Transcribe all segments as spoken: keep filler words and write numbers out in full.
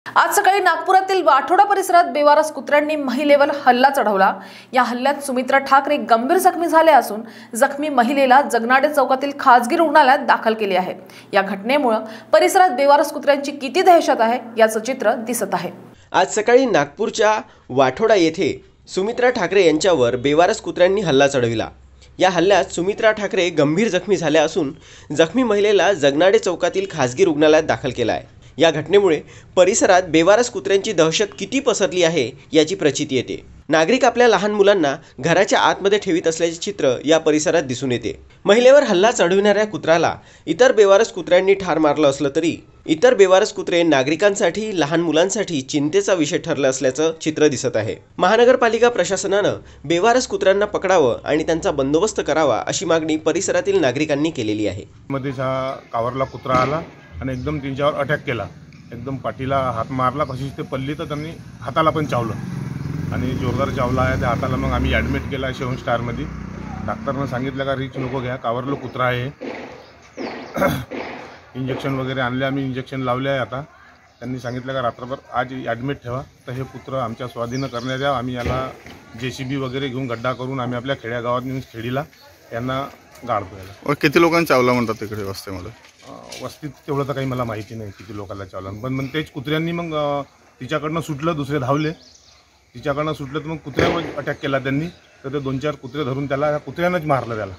आज सकाळी नागपुरातील वाठोडा परिसरात बेवारस कुत्र्यांनी महिलेवर हल्ला चढवला। या हल्ल्यात सुमित्रा ठाकरे गंभीर जखमी झाले असून जखमी महिलेला जगनाडे चौकातील खासगी रुग्णालयात दाखल केले आहे। या घटनेमुळे परिसरात बेवारस कुत्र्यांची किती दहशत आहे याचं चित्र दिसत आहे। आज सकाळी नागपूरच्या वाठोडा येथे सुमित्रा ठाकरे यांच्यावर बेवारस कुत्र्यांनी हल्ला चढविला। या हल्ल्यात सुमित्रा ठाकरे गंभीर जखमी झाल्या असून जखमी महिलेला जगनाडे चौकातील खासगी रुग्णालयात दाखल केला आहे। या घटनेमुळे परिसरात बेवारस कुत्र्यांची दहशत किती पसरली आहे याची प्रचिती येते। नागरिक आपल्या लहान मुलांना घराच्या आतमध्ये ठेवीत असल्याचे चित्र या परिसरात दिसून येते। महिलेवर हल्ला चढविणाऱ्या कुत्र्याला इतर बेवारस कुत्र्यांनी ठार मारलं असलं तरी इतर बेवारस कुत्रे नागरिकांसाठी लहान मुलांसाठी चिंतेचा विषय ठरला असल्याचं चित्र दिसत आहे। महानगरपालिका प्रशासनानं बेवारस कुत्र्यांना पकडावं आणि त्यांचा बंदोबस्त करावा अशी मागणी परिसरातील नागरिकांनी केलेली आहे। मध्ये कावरला कुत्रा आला आणि एकदम त्यांच्यावर अटॅक केला, एकदम पाठीला हात मारला, कशीच ते पडली तर त्यांनी हाताला पण चावलं आणि जोरदार चावला आहे। त्या हाताला मग आम्ही ॲडमिट केला सेवन स्टारमध्ये। डॉक्टरनं सांगितलं का रिच नको घ्या, कावरलं कुत्रा आहे। इंजेक्शन वगैरे आणले, आम्ही इंजेक्शन लावले आहे। आता त्यांनी सांगितलं का रात्रभर आज ॲडमिट ठेवा, तर हे कुत्रं आमच्या स्वाधीन करण्यात यावं। आम्ही याला जे सी बी वगैरे घेऊन गड्डा करून आम्ही आपल्या खेड्यागावात नेऊन खेडीला यांना गाडतो याला। किती लोकांना चावला म्हणतात तिकडे वस्तीमध्ये? वस्तीत तेवढं तर काही मला माहिती नाही किती लोकांना चावलं, पण मग तेच कुत्र्यांनी मग तिच्याकडनं सुटलं, दुसरे धावले, तिच्याकडनं सुटलं तर मग कुत्र्यावर अटॅक केला त्यांनी। तर ते दोन चार कुत्रे धरून त्याला कुत्र्यानंच मारलं त्याला।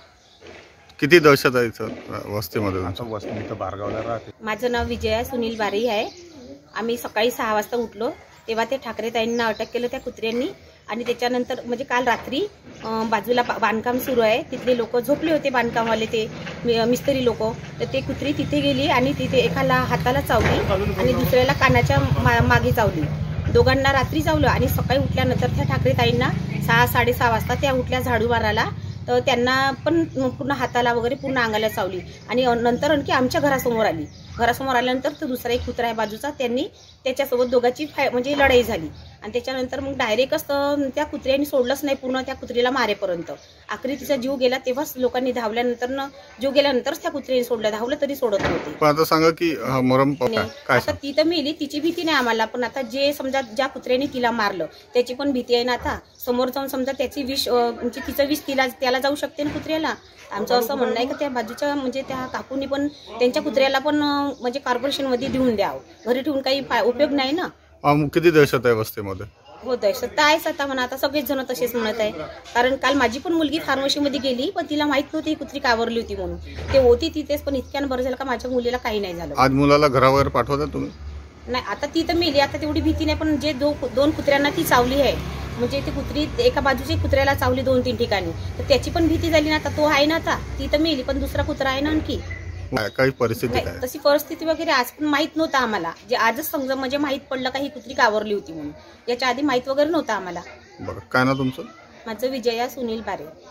किती दहशत आहे इथं वस्तीमध्ये? आमचं वस्ती इथं बारगावला राहते। माझं नाव विजया सुनील बारी आहे। आम्ही सकाळी सहा वाजता उठलो तेव्हा ते ठाकरे ताईंना अटक केलं त्या कुत्र्यांनी आणि त्याच्यानंतर म्हणजे काल रात्री बाजूला बांधकाम सुरू आहे, तिथले लोक झोपले होते, बांधकामवाले ते मिस्त्री लोक, तर ते कुत्री तिथे गेली आणि तिथे एकाला हाताला चावली आणि दुसऱ्याला कानाच्या मागे चावली। दोघांना रात्री चावलं आणि सकाळी उठल्यानंतर त्या ठाकरे ताईंना सहा साडेसहा वाजता त्या उठल्या झाडू मारायला, तर त्यांना पण पूर्ण हाताला वगैरे पूर्ण अंगाला चावली आणि नंतर आणखी आमच्या घरासमोर आली। घरासमोर आल्यानंतर तो दुसरा एक कुत्रा आहे बाजूचा, त्यांनी त्याच्यासोबत दोघांची फाय म्हणजे लढाई झाली आणि त्याच्यानंतर मग डायरेक्टच त्या कुत्र्यांनी सोडलंच नाही पूर्ण त्या कुत्रीला मारेपर्यंत। आखरी तिचा जीव गेला तेव्हाच लोकांनी धावल्यानंतर जीव गेल्यानंतरच त्या कुत्र्याने सोडलं, धावलं तरी सोडत नव्हते। पण आता सांगा की मरम आता ती तर मेली, तिची भीती नाही आम्हाला, पण आता जे समजा ज्या कुत्र्याने तिला मारलं त्याची पण भीती आहे ना। आता समोर जाऊन समजा त्याची विष म्हणजे तिचं विष तिला त्याला जाऊ शकते ना कुत्र्याला। आमचं असं म्हणणं आहे की त्या बाजूच्या म्हणजे त्या काकूंनी पण त्यांच्या कुत्र्याला पण म्हणजे कॉर्पोरेशन मध्ये देऊन द्यावं, घरी ठेवून काही उपयोग नाही ना। किती दहशत आहे वस्तीमध्ये? हो दहशत तर आहेच आता म्हणा, आता सगळेच जण तसेच म्हणत आहे। कारण काल माझी पण मुलगी फार्मसीमध्ये गेली, पण तिला माहित नव्हती ही कुत्री कावरली होती म्हणून, ते होती तिथेच, पण इतक्यानं बरं झालं का माझ्या मुलीला काही नाही झालं। आज मुलाला घरावर पाठवता तुम्ही? नाही, आता ती तर मेली, आता तेवढी भीती नाही, पण जे दो दोन कुत्र्यांना ती चावली आहे म्हणजे ती कुत्री एका बाजूची कुत्र्याला चावली दोन तीन ठिकाणी, तर त्याची पण भीती झाली ना। आता तो आहे ना, आता ती तर मेली पण दुसरा कुत्रा आहे ना आणखी। काही परिस्थिती तशी परिस्थिती वगैरे आज पण माहित नव्हतं आम्हाला, जे आजच समजा म्हणजे माहित पडलं का ही कुत्री कावरली होती म्हणून, याच्या आधी माहित वगैरे नव्हतं आम्हाला। बरं, काय ना तुमचं? माझं विजया सुनील बारे।